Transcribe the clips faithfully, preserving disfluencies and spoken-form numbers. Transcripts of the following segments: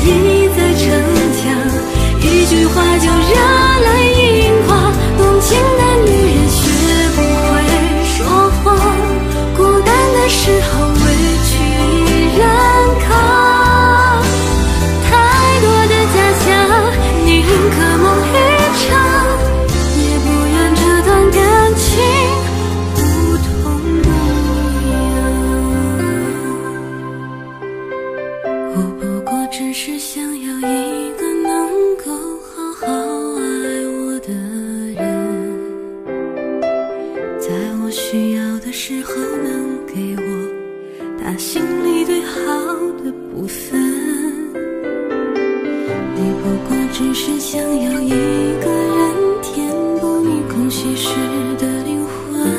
倚在城墙，一句话就惹来樱花。动情的女人学不会说谎，孤单的时候委屈一人扛。太多的假象，宁可梦一场，也不愿这段感情不痛不痒。我不过只是想要一个能够好好爱我的人，在我需要的时候能给我他心里最好的部分。你不过只是想要一个人填补你空虚时的灵魂，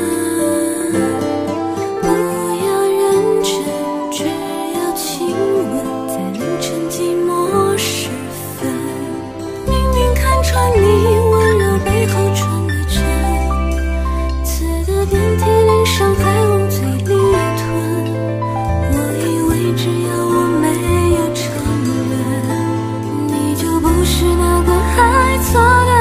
不要认真，只要亲吻，在凌晨寂寞时分。明明看穿你温柔背后穿的针，刺得遍体鳞伤还往嘴里吞。我以为只要我没有承认，你就不是那个爱错的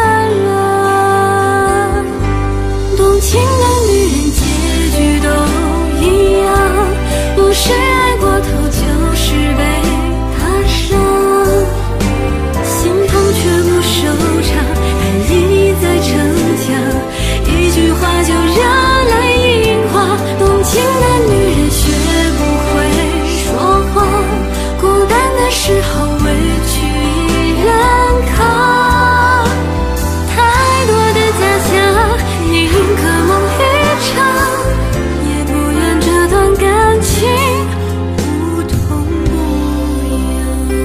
人。动情的女人结局都一样，不是爱过头就是被他伤，心痛却不收场，还倚在城墙，一句话就惹来樱花。动情的女人学不会说谎，孤单的时候委屈一人扛。太多的假象，宁可梦一场，也不愿这段感情不痛不痒。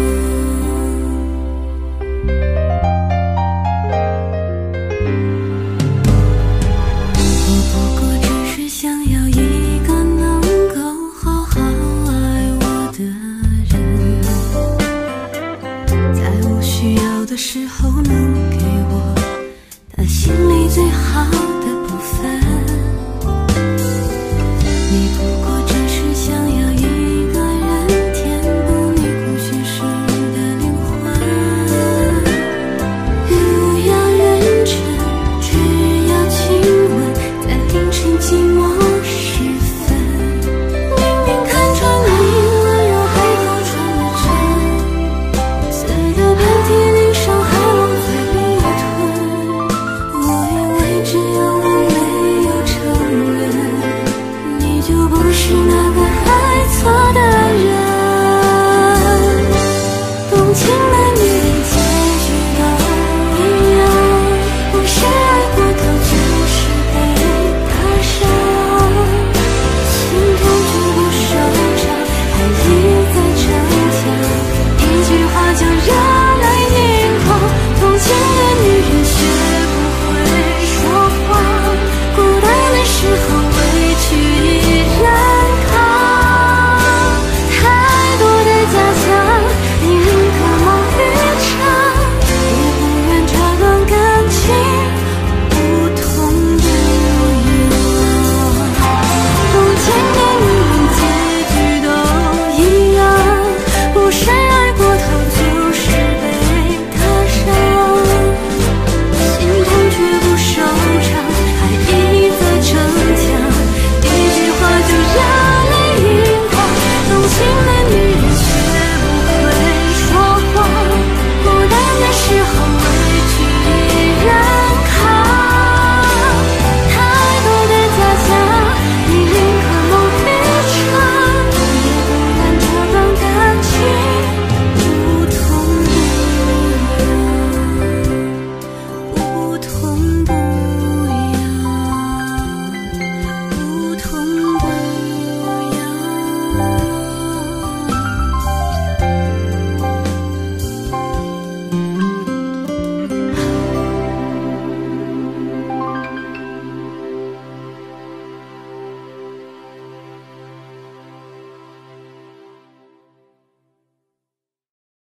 我不过只是想要一个能够好好爱我的人，在我需要的时候能给我他心里最好的部分。你不过只是想要一个人填补你空虚时的灵魂，不要认真，只要亲吻，在凌晨寂寞时分。明明看穿你温柔背后穿的针，刺得遍体鳞伤还往嘴里吞。我以为只要我没有承认，你就不是那个爱错的人。动情的女人结局都一样，不是爱过头就是被他伤，心痛却不收场，还倚在城墙，一句话就让